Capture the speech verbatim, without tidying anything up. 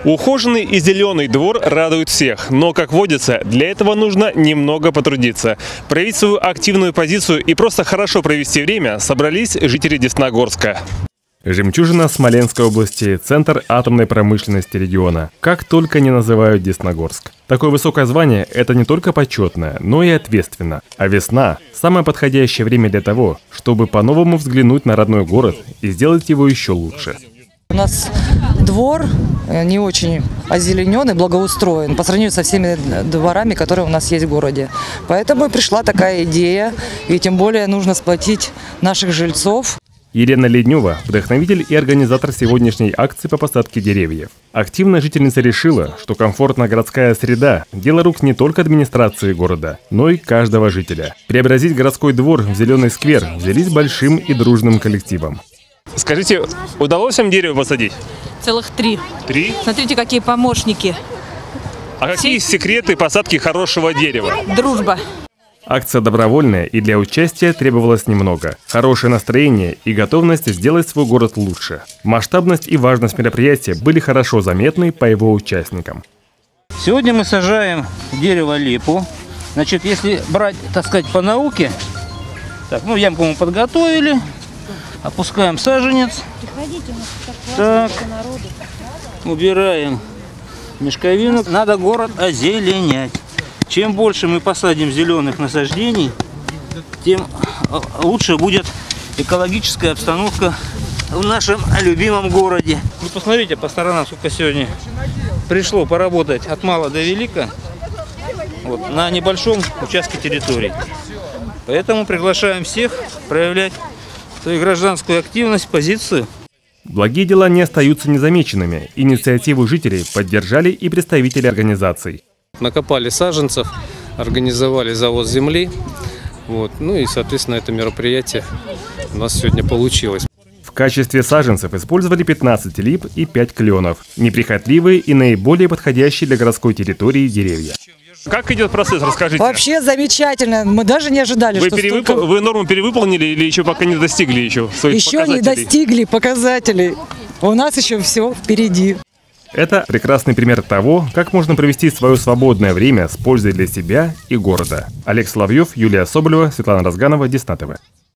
Ухоженный и зеленый двор радует всех, но, как водится, для этого нужно немного потрудиться. Проявить свою активную позицию и просто хорошо провести время собрались жители Десногорска. Жемчужина Смоленской области, центр атомной промышленности региона. Как только не называют Десногорск. Такое высокое звание – это не только почетное, но и ответственно. А весна – самое подходящее время для того, чтобы по-новому взглянуть на родной город и сделать его еще лучше. У нас двор не очень озелененный, благоустроен по сравнению со всеми дворами, которые у нас есть в городе. Поэтому пришла такая идея, и тем более нужно сплотить наших жильцов. Елена Леднева – вдохновитель и организатор сегодняшней акции по посадке деревьев. Активная жительница решила, что комфортная городская среда – дело рук не только администрации города, но и каждого жителя. Преобразить городской двор в зеленый сквер взялись большим и дружным коллективом. Скажите, удалось вам дерево посадить? Целых три. Три? Смотрите, какие помощники. А какие секреты посадки хорошего дерева? Дружба. Акция добровольная, и для участия требовалось немного. Хорошее настроение и готовность сделать свой город лучше. Масштабность и важность мероприятия были хорошо заметны по его участникам. Сегодня мы сажаем дерево липу. Значит, если брать, так сказать, по науке, так, ну ямку мы подготовили, опускаем саженец. Так, убираем мешковину. Надо город озеленять. Чем больше мы посадим зеленых насаждений, тем лучше будет экологическая обстановка в нашем любимом городе. Вы посмотрите по сторонам, сколько сегодня пришло поработать от мала до велика вот, на небольшом участке территории. Поэтому приглашаем всех проявлять свою гражданскую активность, позицию. Благие дела не остаются незамеченными. Инициативу жителей поддержали и представители организаций. Накопали саженцев, организовали завоз земли. Вот. Ну и, соответственно, это мероприятие у нас сегодня получилось. В качестве саженцев использовали пятнадцать лип и пять кленов. Неприхотливые и наиболее подходящие для городской территории деревья. Как идет процесс, расскажите. Вообще замечательно. Мы даже не ожидали, вы что перевып... столько... Вы норму перевыполнили или еще пока не достигли еще своих Еще показателей? не достигли показателей. У нас еще все впереди. Это прекрасный пример того, как можно провести свое свободное время с пользой для себя и города. Олег Соловьев, Юлия Соболева, Светлана Разганова, Десна ТВ.